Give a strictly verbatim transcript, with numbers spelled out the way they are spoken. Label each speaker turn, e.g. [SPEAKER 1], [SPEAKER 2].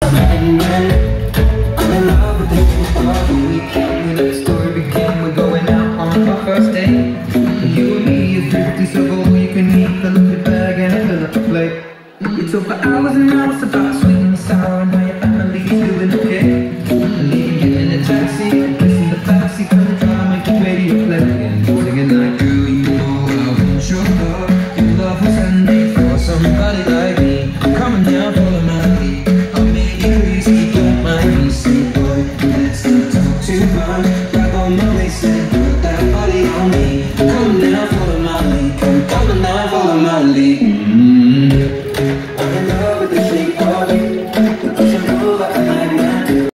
[SPEAKER 1] I'm in love with the people of the weekend. We let the story begin. We're going out on our first date. You and me is thrifty, so go all you can eat. Fill up your bag and I fill up the plate. We talk for hours and hours about sweet and sour and how your family's doing.